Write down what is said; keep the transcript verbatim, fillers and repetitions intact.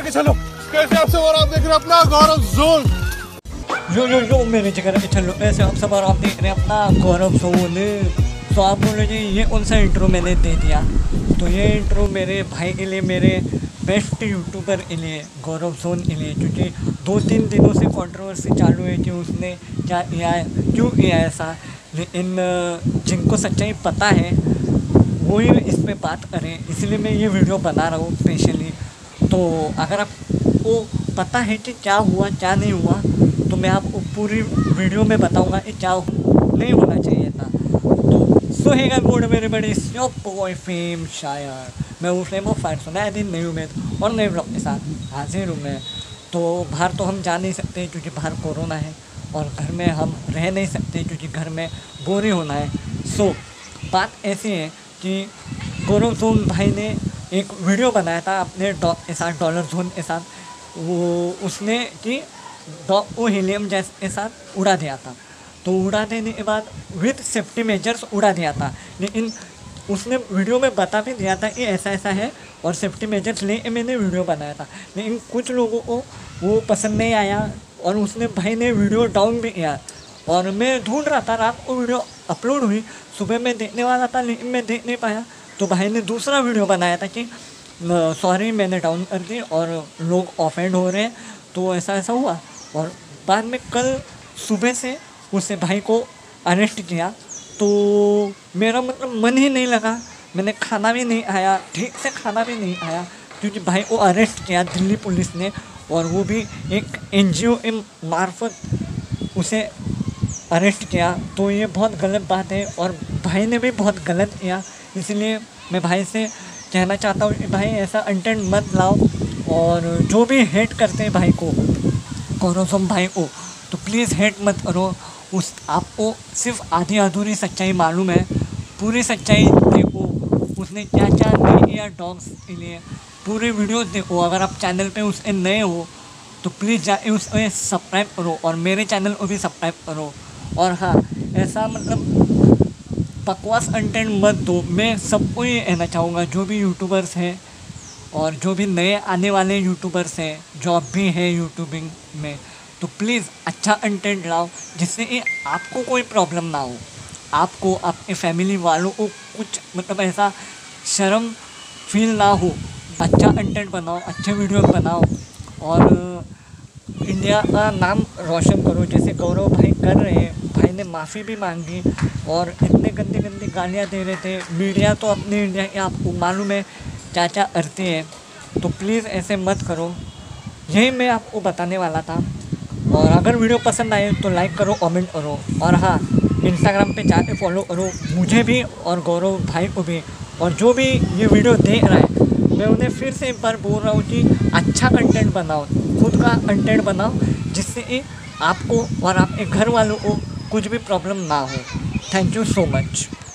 आगे चलो। कैसे आप सब और आप देख रहे हैं अपना गौरव जोन। यो यो यो मेरे जिगर के चलो ऐसे आप सब और आप देख रहे हैं अपना गौरव जोन। तो आप बोलो जी ये कौन सा इंट्रो मैंने दे दिया। तो ये इंट्रो मेरे भाई के लिए, मेरे बेस्ट यूट्यूबर के लिए, गौरव जोन के लिए, क्योंकि दो तीन दिनों से कंट्रोवर्सी चालू है कि उसने क्या किया है, क्यों किया ऐसा। लेकिन जिनको सच्चाई पता है वो ही इस पे बात करें, इसलिए मैं ये वीडियो बना रहा हूँ स्पेशली। तो अगर आपको पता है कि क्या हुआ क्या नहीं हुआ तो मैं आपको पूरी वीडियो में बताऊंगा कि क्या नहीं होना चाहिए था। तो सोहेगा गुड मेरे बड़े बॉय फेम शायर, मैं उस टाइम फाइट सुना दिन नहीं उम्मीद और नए ब्लॉग के साथ हाजिर हूँ मैं। तो बाहर तो हम जा नहीं सकते क्योंकि बाहर कोरोना है, और घर में हम रह नहीं सकते क्योंकि घर में बोरिंग होना है। सो बात ऐसी है कि गौरव जोन भाई ने एक वीडियो बनाया था अपने डॉग के साथ, डॉलर जोन के साथ। वो उसने कि डॉग को हीलियम गैस के साथ उड़ा दिया था। तो उड़ा देने के बाद विद सेफ्टी मेजर्स उड़ा दिया था, लेकिन उसने वीडियो में बता भी दिया था कि ऐसा ऐसा है और सेफ्टी मेजर्स ले मैंने वीडियो बनाया था। लेकिन कुछ लोगों को वो पसंद नहीं आया और उसने भाई ने वीडियो डाउन भी किया। और मैं ढूंढ रहा था, रात को वीडियो अपलोड हुई, सुबह मैं देखने वाला था लेकिन मैं देख नहीं पाया। तो भाई ने दूसरा वीडियो बनाया था कि सॉरी मैंने डाउन कर दी और लोग ऑफेंड हो रहे हैं, तो ऐसा ऐसा हुआ। और बाद में कल सुबह से उसे भाई को अरेस्ट किया। तो मेरा मतलब मन ही नहीं लगा, मैंने खाना भी नहीं खाया, ठीक से खाना भी नहीं खाया, क्योंकि भाई को अरेस्ट किया दिल्ली पुलिस ने, और वो भी एक एन जी ओ के मार्फत उसे अरेस्ट किया। तो ये बहुत गलत बात है और भाई ने भी बहुत गलत किया। इसलिए मैं भाई से कहना चाहता हूँ कि भाई ऐसा कंटेंट मत लाओ, और जो भी हेट करते हैं भाई को, गौरव भाई को, तो प्लीज़ हेट मत करो। उस आपको सिर्फ आधी अधूरी सच्चाई मालूम है, पूरी सच्चाई देखो उसने क्या क्या नहीं किया डॉग्स के लिए। पूरे वीडियोस देखो। अगर आप चैनल पे उसके नए हो तो प्लीज़ जाके उसे सब्सक्राइब करो और मेरे चैनल को भी सब्सक्राइब करो। और हाँ, ऐसा मतलब बकवास कंटेंट मत दो। मैं सबको ये कहना चाहूँगा, जो भी यूट्यूबर्स हैं और जो भी नए आने वाले यूट्यूबर्स हैं, जो अब भी हैं यूट्यूबिंग में, तो प्लीज़ अच्छा कंटेंट लाओ जिससे कि आपको कोई प्रॉब्लम ना हो, आपको आपके फैमिली वालों को कुछ मतलब ऐसा शर्म फील ना हो। अच्छा कंटेंट बनाओ, अच्छे वीडियो बनाओ और इंडिया का नाम रोशन करो, जैसे गौरव भाई कर रहे हैं। भाई ने माफ़ी भी मांगी और इतने गंदी गंदी गालियाँ दे रहे थे। मीडिया तो अपने इंडिया के आपको मालूम है क्या क्या करते हैं, तो प्लीज़ ऐसे मत करो। यही मैं आपको बताने वाला था। और अगर वीडियो पसंद आए तो लाइक करो, कमेंट करो, और हाँ, इंस्टाग्राम पे जाके फॉलो करो मुझे भी और गौरव भाई को भी। और जो भी ये वीडियो देख रहा है मैं उन्हें फिर से एक बार बोल रहा हूँ कि अच्छा कंटेंट बनाओ, खुद का कंटेंट बनाओ, जिससे कि आपको और आपके घर वालों को कुछ भी प्रॉब्लम ना हो। Thank you so much.